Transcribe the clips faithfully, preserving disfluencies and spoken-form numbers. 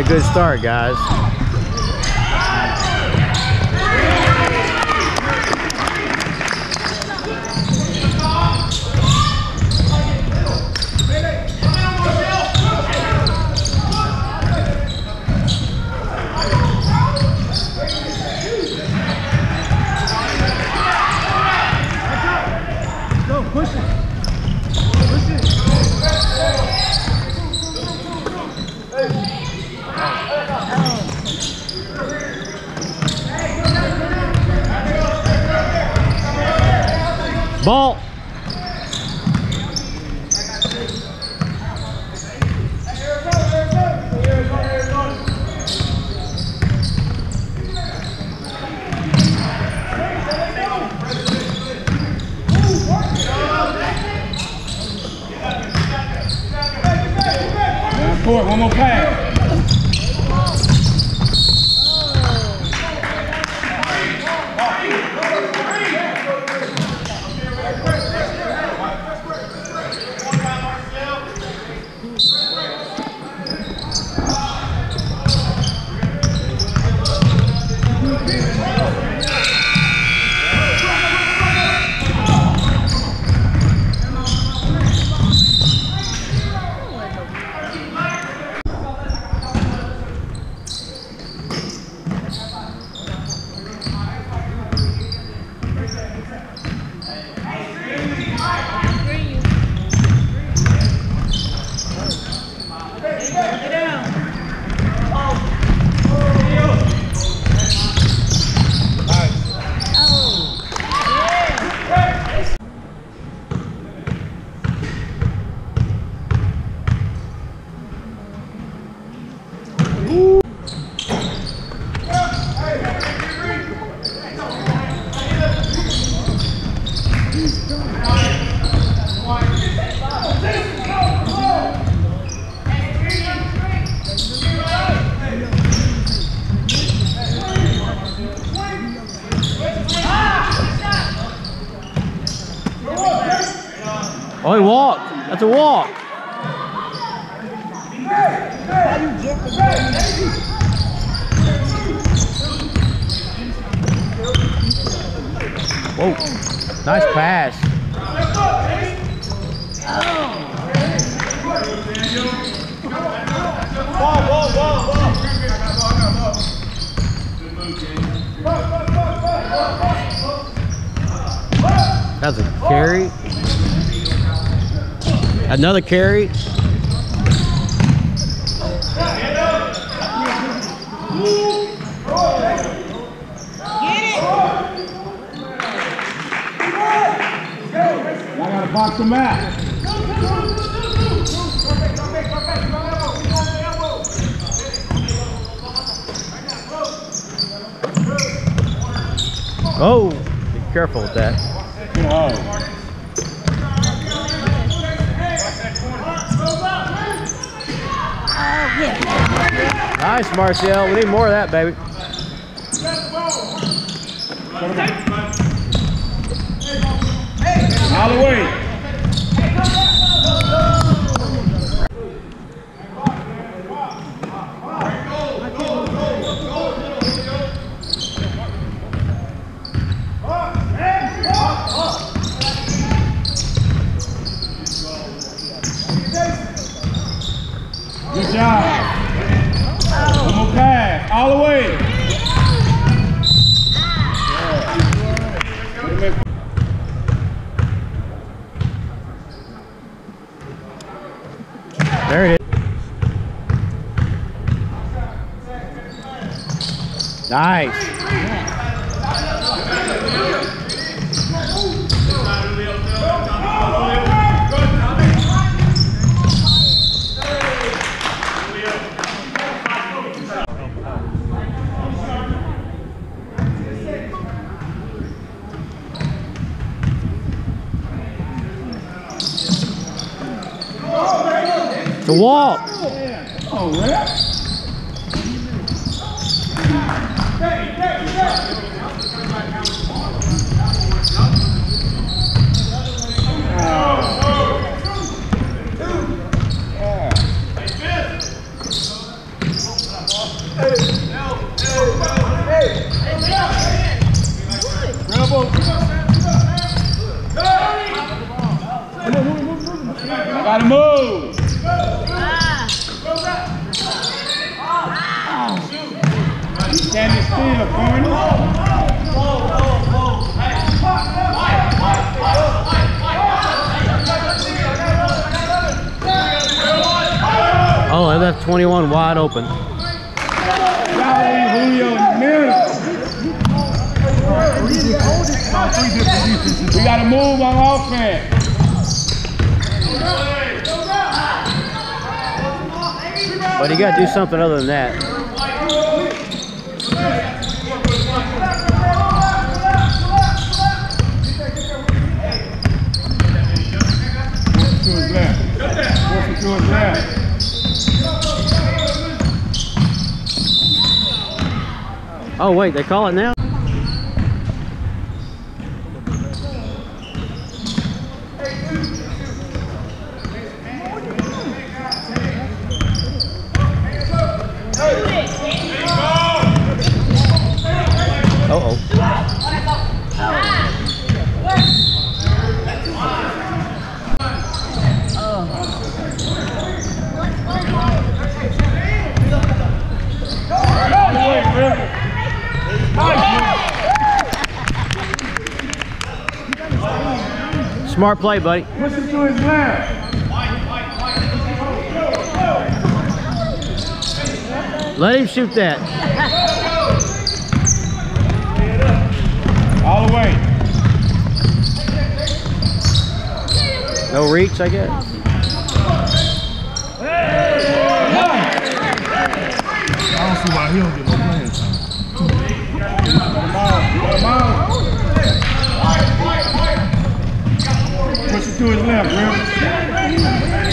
good start, guys. Ball. One more pass. Oh, he walked. That's a walk. Whoa, nice pass. That's a carry. Another carry. I gotta box him out. Oh, be careful with that. Oh. Nice, Marcel. We need more of that, baby. All the way. Good job. One more pass. All the way. There it is. Nice. The walk. Oh, ref. Gotta move. Standing still, Forney. Oh, I left twenty-one wide open. We got to move on offense. But you got to do something other than that. To his left. To his left. Oh wait, they call it now? Uh-oh. Smart play, buddy. Push him to his left. Let him shoot that. All the way. No reach, I guess. I don't see why he don't get no plans. Push it to his left, River.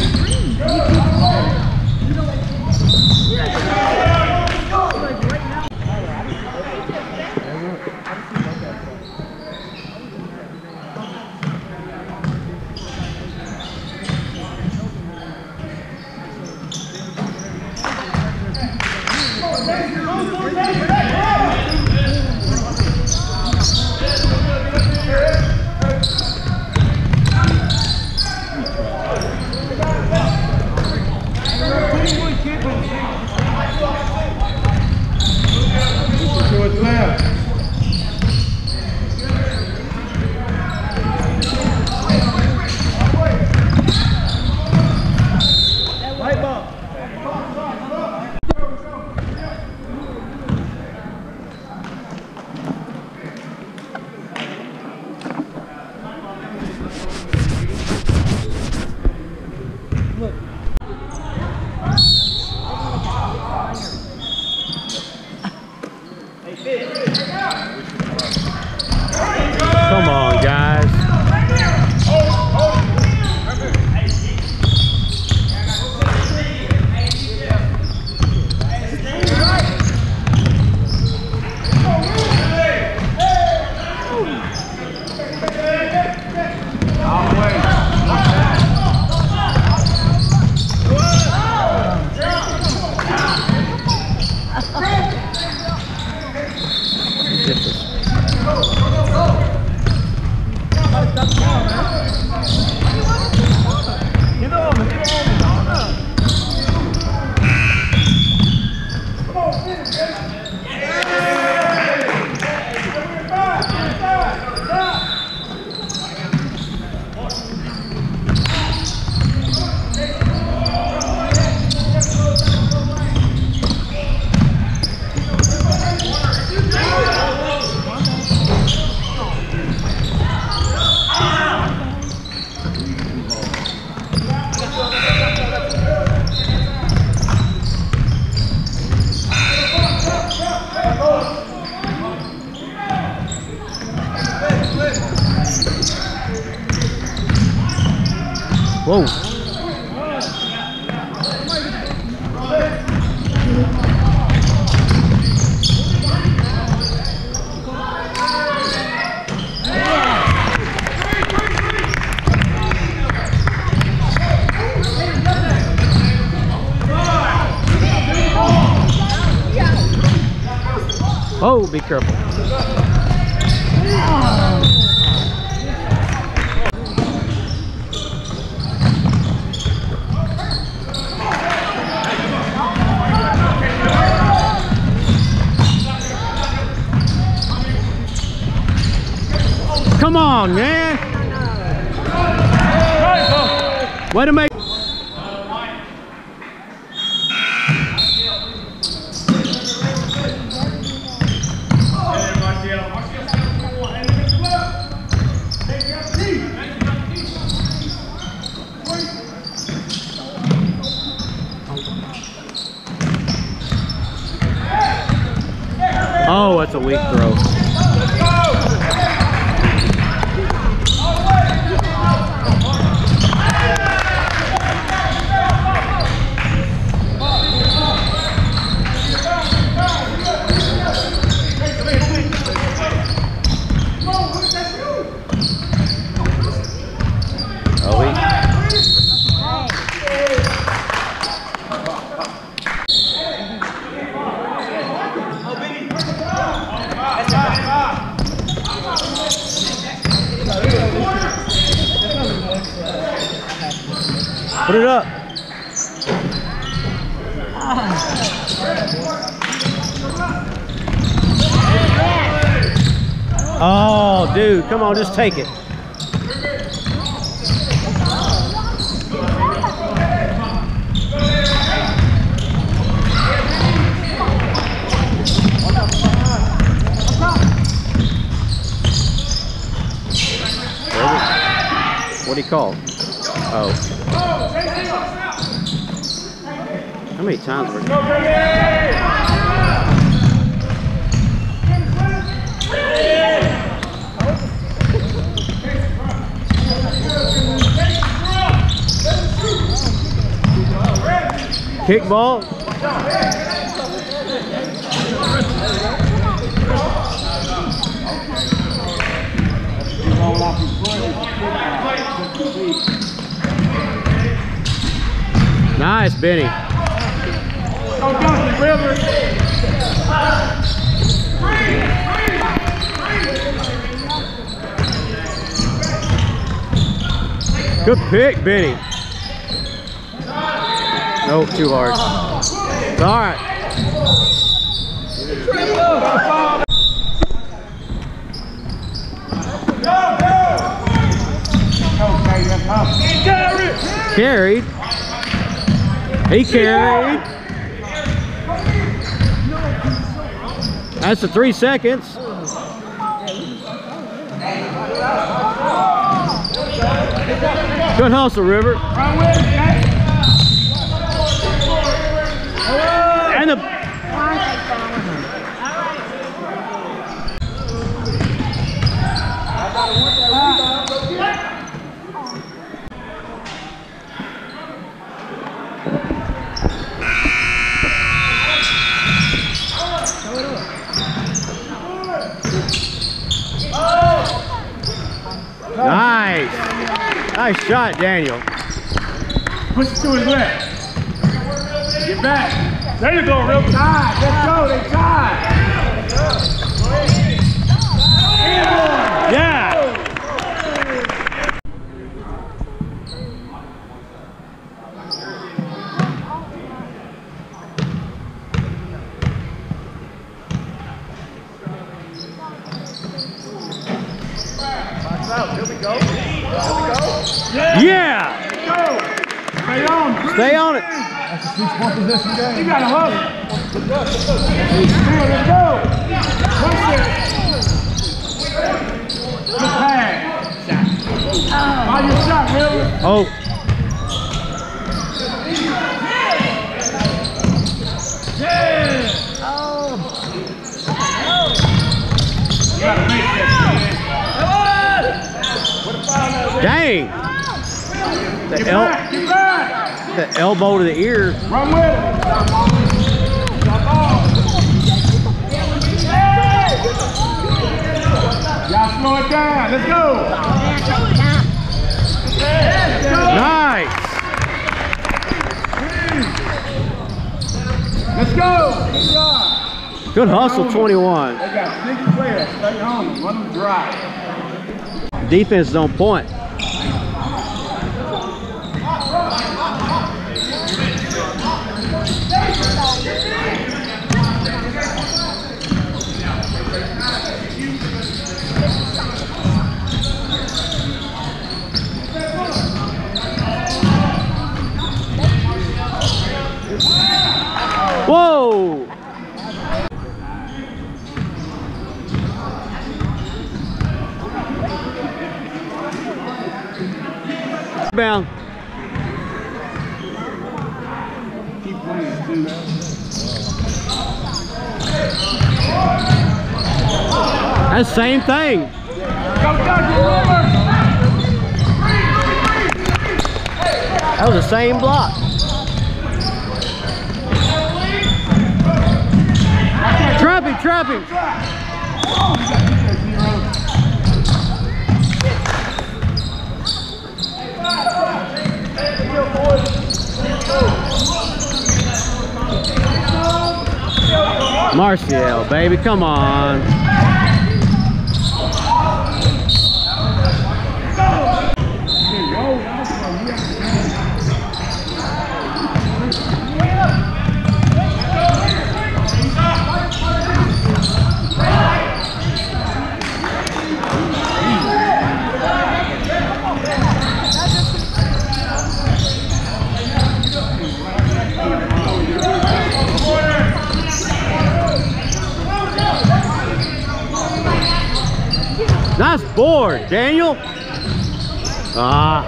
Come on, guys. Whoa. Oh, be careful. Come on, man. Way to make. Oh, that's a weak throw. Put it up. Oh, dude, come on, just take it. What do you call? Oh. How many times were you? Kickball. Nice, Benny. Good pick, Benny. Nope, too hard. It's all right. Carried. He carried. That's the three seconds. Good hustle, River. And the nice. Nice shot, Daniel. Push it to his left. Get back. There you go, real tied. Let's go, they tied. Yeah. Here we go. Here we go. Yeah. Go. Stay on. Stay on it. That's a sweet spot possession game. You gotta hustle. Let's go. Push it. Good pass. All your shot, River. Oh. Yeah. Oh. You gotta make that. Dang. The, Get el back, get back. the elbow to the ear. Run with it. Y'all slow it down. Let's go. Nice. Let's go. Good job. Good hustle, twenty-one. They got six players. Stay home. Run them dry. Defense is on point. Whoa! Bound. Keep playing, too. That's the same thing. Go, go, get That was the same block. Trap him, trap him. Marcial, baby, come on. Nice board, Daniel. Ah.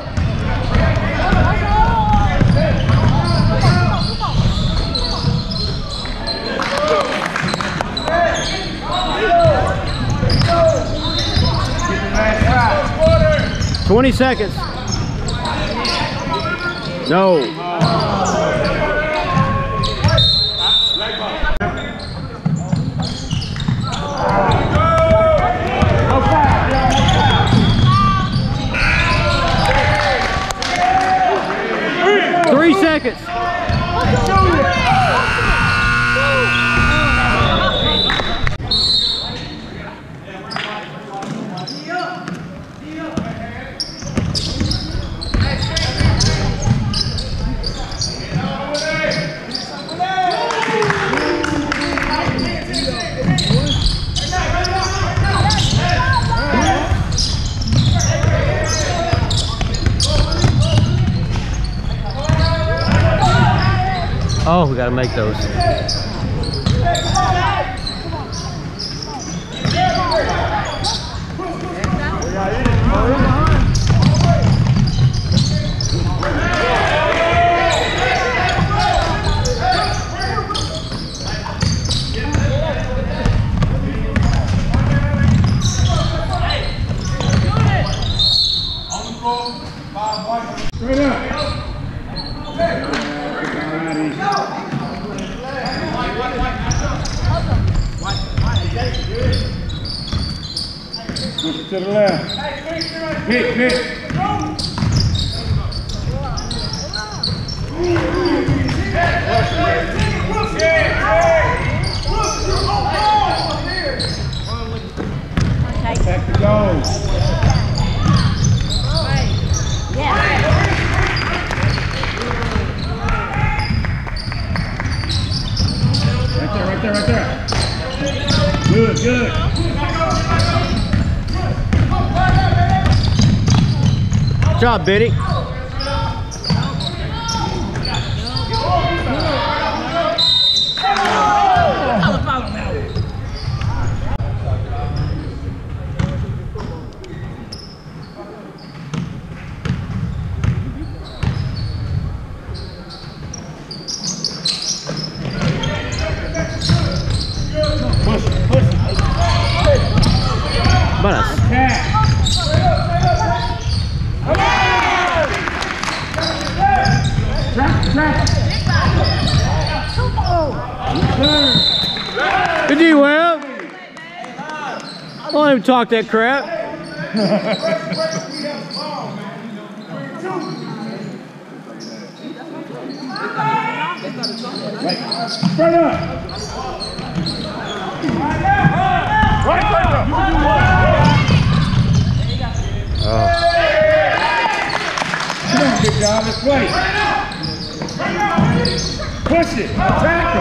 Twenty seconds. No. Three seconds. Oh, we gotta make those. Straight up. Push it to the left. Hit, hit. Back to goal. Right there, right there, right there. Good, good. Good job, Biddy. But a Good D, Webb. Don't let him talk that crap. Right. Spread up. good job. Let's play. Push it. Tackle.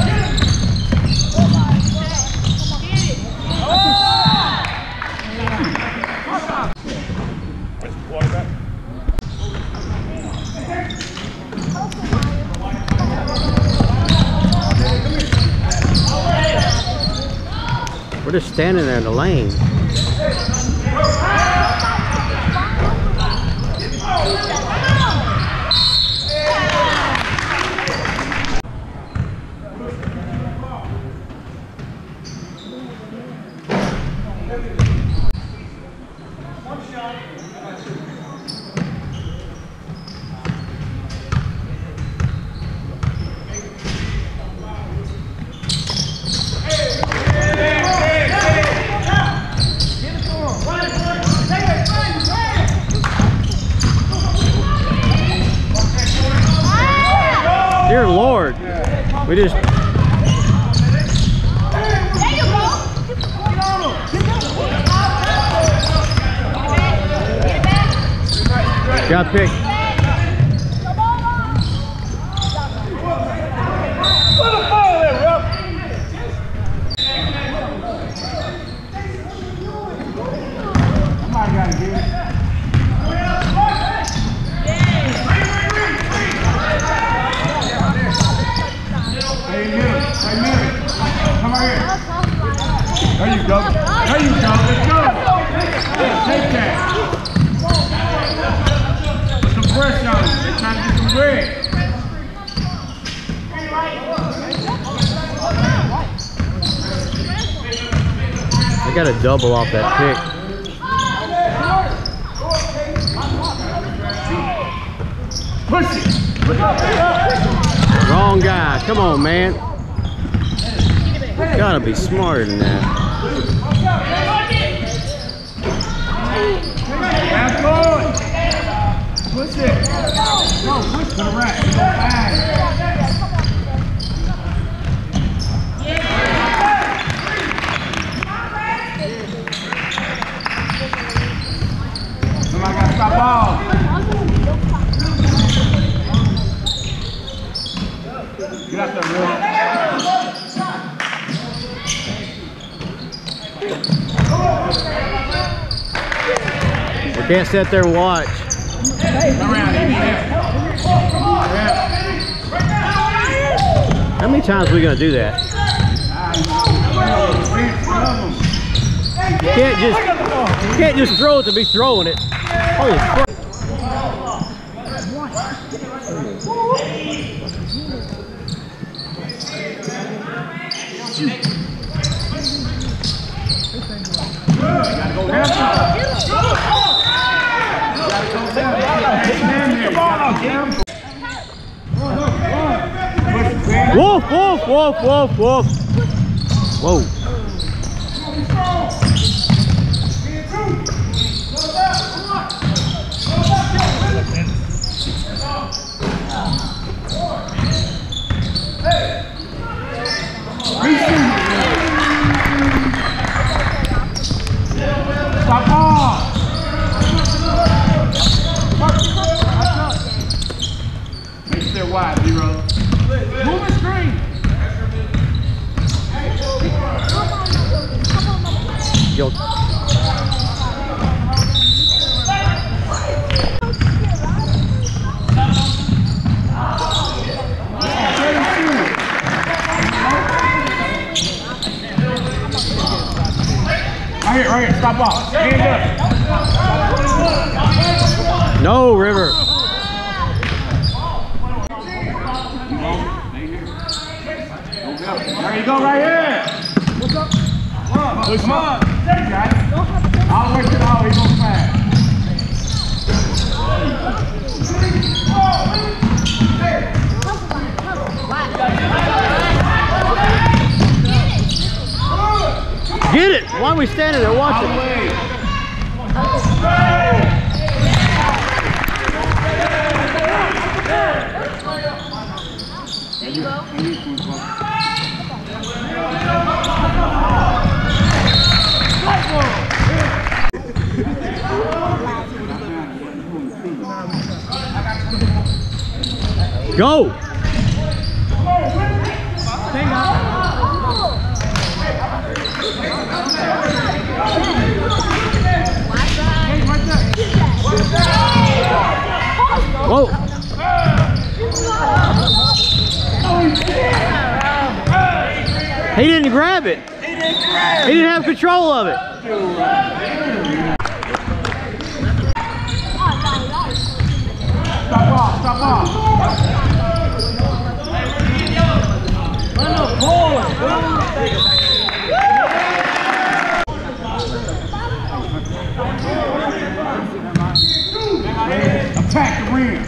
We're just standing there in the lane. Dear Lord, we just got picked. Somebody got to get it. Come on here. There you go. There you go. Let's go. Yeah, take that. Put some pressure on them. They're trying to get some bread. I got a double off that pick. Push it. Push it. Wrong guy. Come on, man. You gotta be smarter than that. That's good. Push it. Go, push to the right. Go fast. Somebody got to stop ball. Get out there, man. We can't sit there and watch. Come around, How many times are we gonna do that? You can't just you can't just throw it to be throwing it. Holy crap. Wolf, wolf, wolf, wolf, wolf. Whoa. Stop ball. Make sure they're wide, zero. Move the screen. Yo. Right here, right here, stop ball. Hand up. No, River. There you go, right here. What's up? Push him up. You got it. All the way to the hole, he's going fast. Get it! Why are we standing there watching? There you go. I got Go! Whoa! He didn't grab it. He didn't grab it. He didn't have control of it. Stop off, stop off. Run the ball. Attack the rim.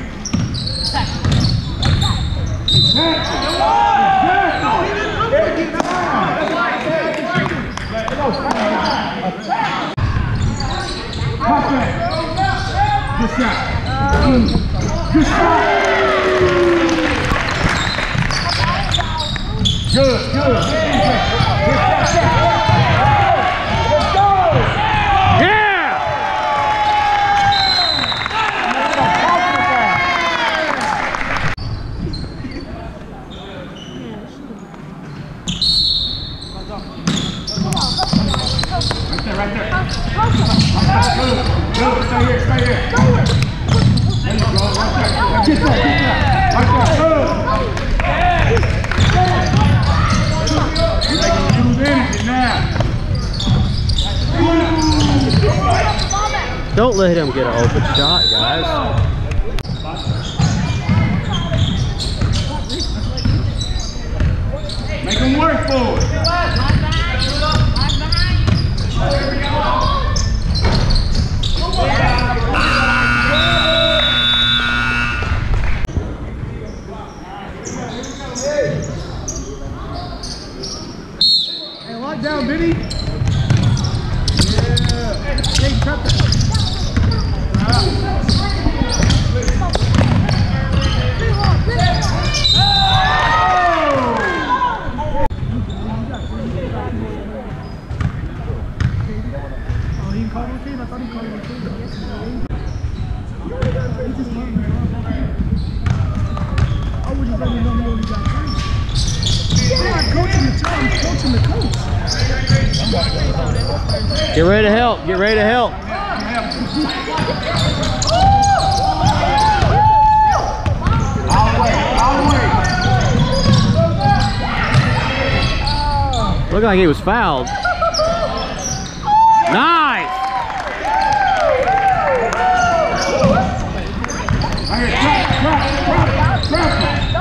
Good shot. Good shot. Good, good. Let's go. Yeah! Right there, right there. Good, good. Stay here, stay here. There you go, right there. Get that, get that. Right there, good. Use energy now. Don't let him get an open shot, guys. Make him work for it. Hey, lock down, Vinny. Yeah. Hey, cut that. Get ready to help. Get ready to help. All the way, all the way. Looked like he was fouled. Nice. Right here, trap, trap, trap,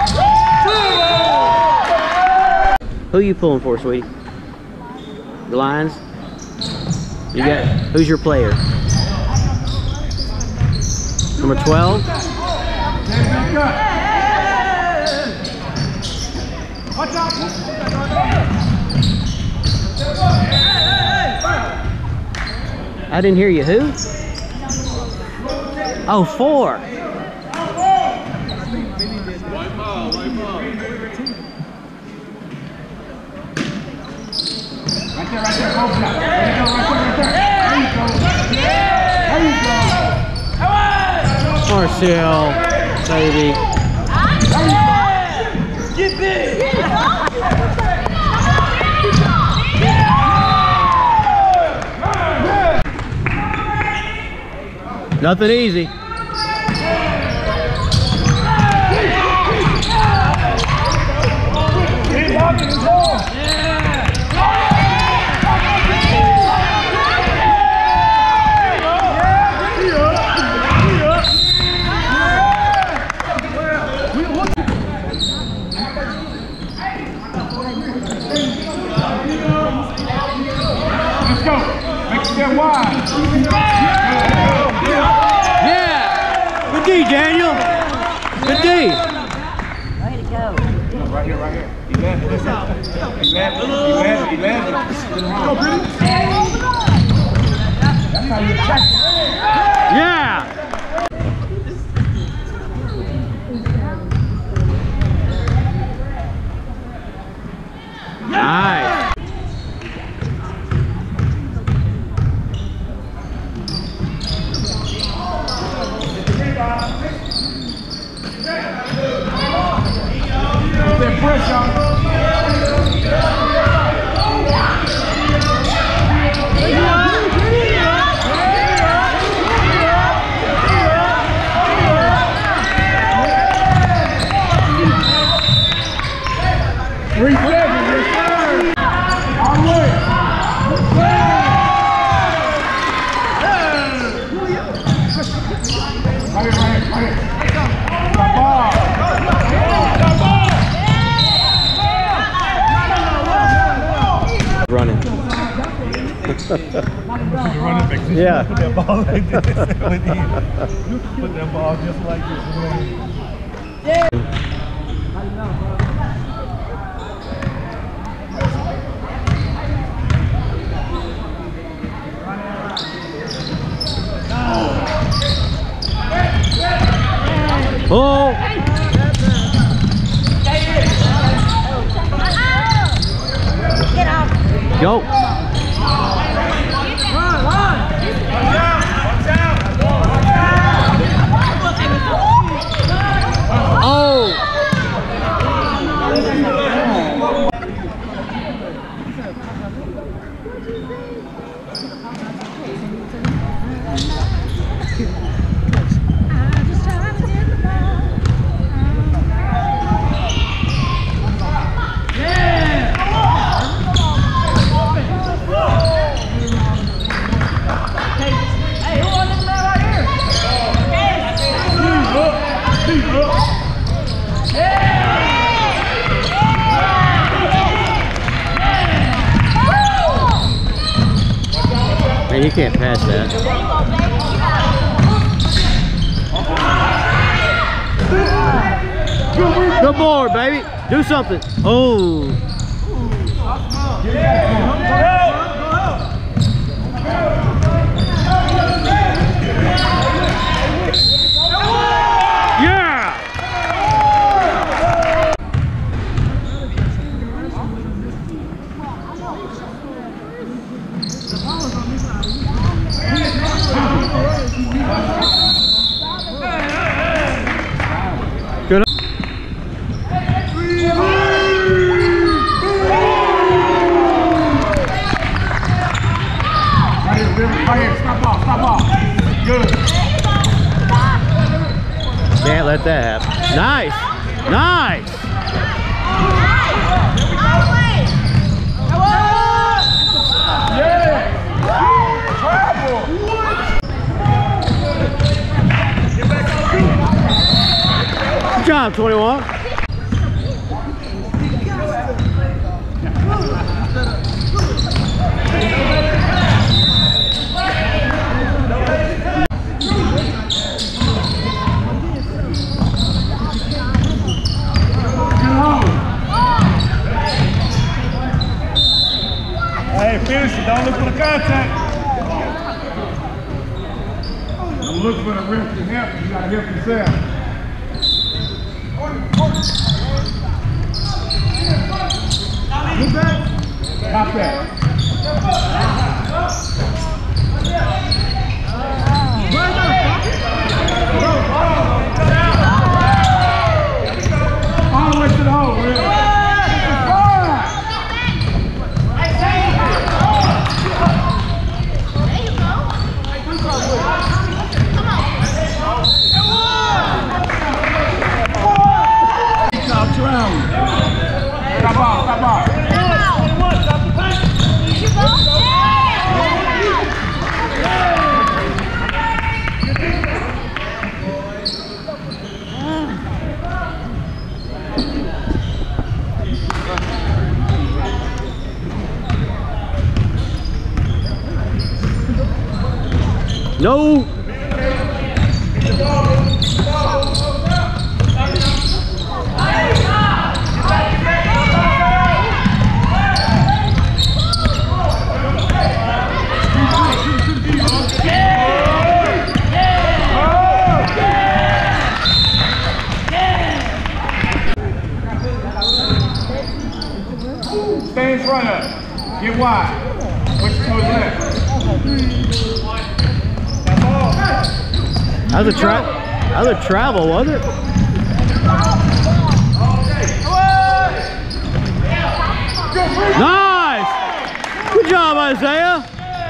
trap. Who are you pulling for, sweetie? The Lions? You got, who's your player? Number twelve? Watch out. I didn't hear you. Who? Oh, four. Right there, right there, hold shot. There you go, right there, right there. There you go. There you go. Marcel, baby. Get big. Nothing easy. Keep walking the ball. Let's go. Make it step wide. Yeah. Good D, Daniel. Good D. Way to go. Right here, right here. eleven. eleven. eleven. eleven. Go, Brittany. That's how you attack. Yeah. Nice. Come on. Running. Running back. Yeah. Put that ball like this. Put that ball just like this. Yeah. Oh! Get off. Go! Run, run! Watch out! Watch out! Oh! Man, you can't pass that. Good board, baby. Do something. Oh. Yeah. Good. Right here, stop off, stop off. Good. Can't let that happen. Nice. Nice. Yeah. Travel. Good job, twenty-one. Hey, finish it. Don't look for the contact. Don't look for the ref to help. You gotta help yourself. Stop that. All the way to the hole, man. Stop off, stop off. No. Stay in front of it. Get wide. Push to his left. That was a tra that was a travel, wasn't it? Nice! Good job, Isaiah.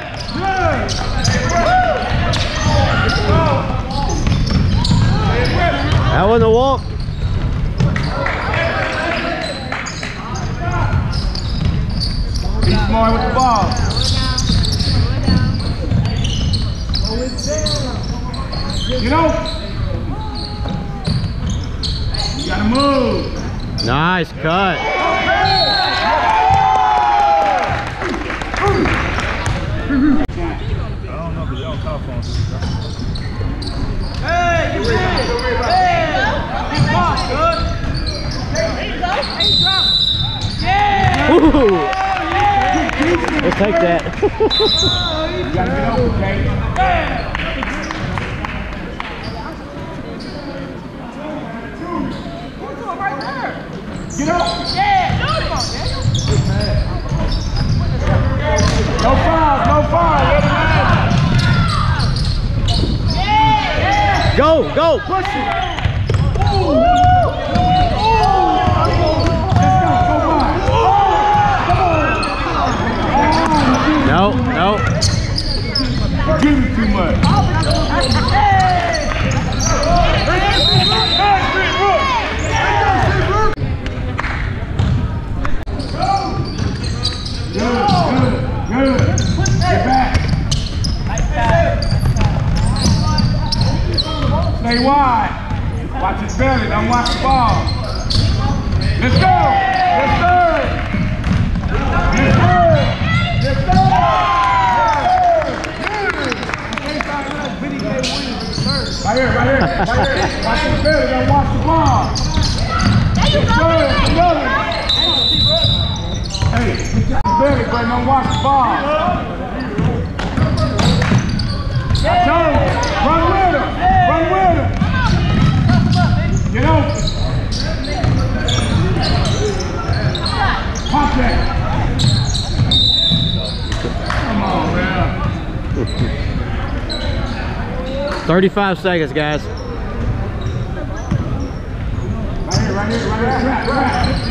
That wasn't a walk. Be smart with the ball. You know, you gotta move. Nice cut. We'll take that. You gotta get over, Kate. Get up. No fouls, no fouls. Go, go. Push it. No, no. Give me too much. Good, good, good. Get back. Stay wide. Watch his belly, don't watch the ball. Let's go. Let's go. Let's go. Let's go. Right here, right here, right here. Watch his belly, don't watch the ball. Let's go. Hey, belly, but don't watch the ball. I told you, run with him, run with him. Get open. Pop that. Come on, man. thirty-five seconds, guys. Right here, right here, right here. Right, right.